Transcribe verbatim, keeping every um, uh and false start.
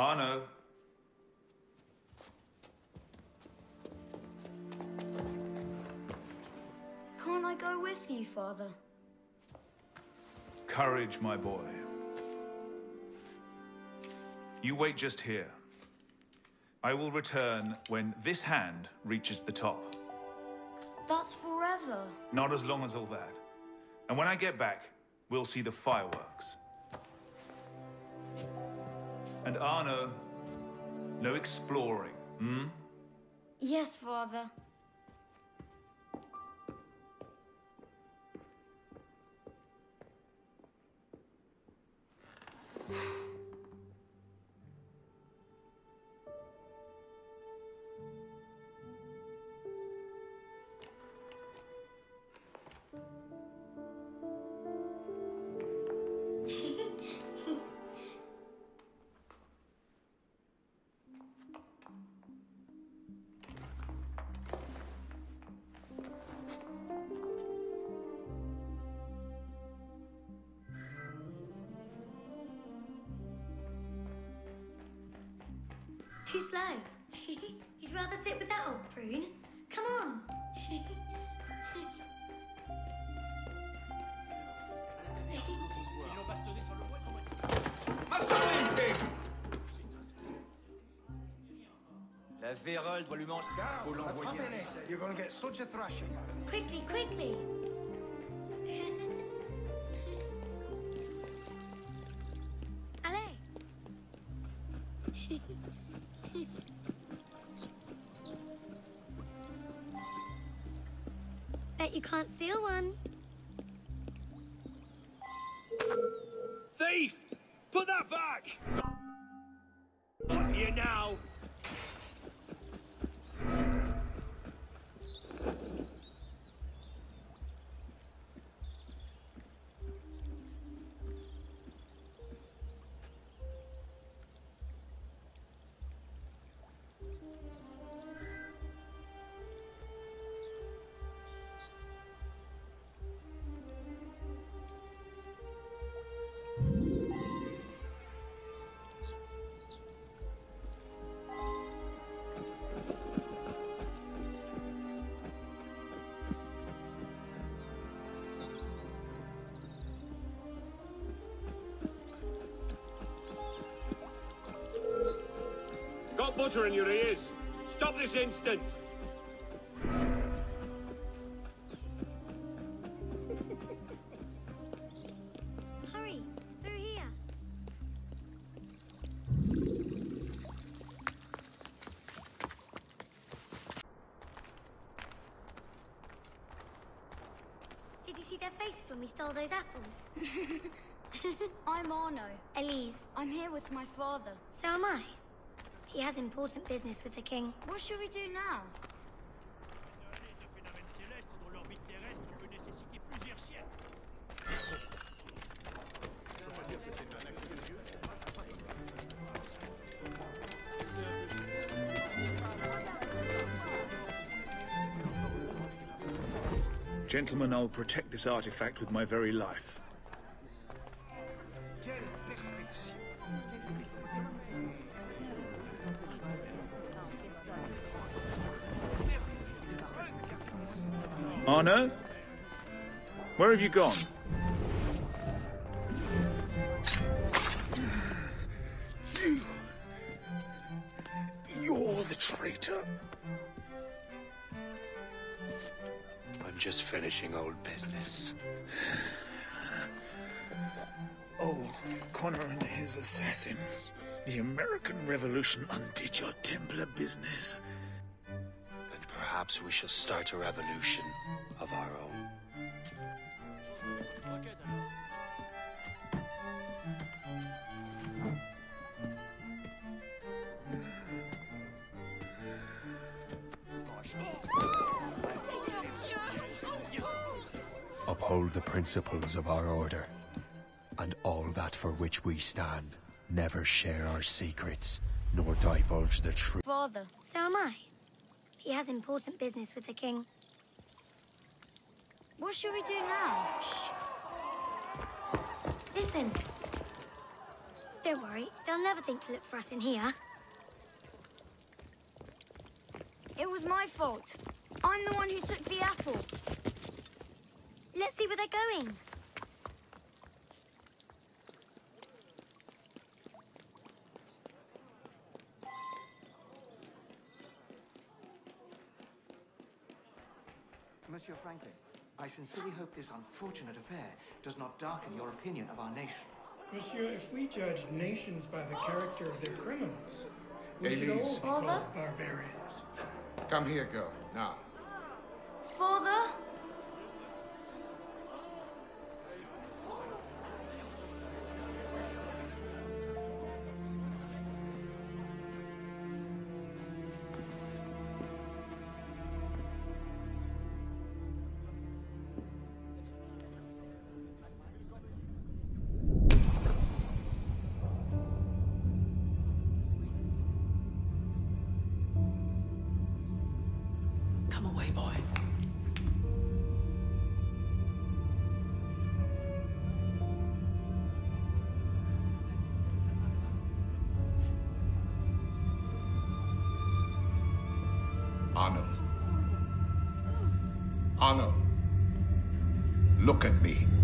Arno. Can't I go with you, Father? Courage, my boy. You wait just here. I will return when this hand reaches the top. That's forever. Not as long as all that. And when I get back, we'll see the fireworks. And Arno, no exploring, hmm? Yes, Father. Too slow. You'd rather sit with that old prune? Come on. La vérole doit lui manger. Faut l'envoyer. You're gonna get such a thrashing. Quickly, quickly. Allez. Bet you can't steal one. Thief! Put that back! Not here now. Got butter in your ears. Stop this instant. Hurry, through here. Did you see their faces when we stole those apples? I'm Arno. Elise. I'm here with my father. So am I. He has important business with the king. What should we do now? Gentlemen, I'll protect this artifact with my very life. Arno? Where have you gone? You... You're the traitor. I'm just finishing old business. Old Connor and his assassins. The American Revolution undid your Templar business. Then perhaps we shall start a revolution of our own. Uphold the principles of our order, and all that for which we stand. Never share our secrets, nor divulge the truth. Father. So am I. He has important business with the king. What should we do now? Shh. Listen. Don't worry, they'll never think to look for us in here. It was my fault. I'm the one who took the apple. Let's see where they're going. Monsieur Franklin, I sincerely hope this unfortunate affair does not darken your opinion of our nation. Monsieur, if we judge nations by the character of their criminals, we should Elise. all be Father? called barbarians. Come here, girl, now. Father? Come away, boy. Arno. Arno. Look at me.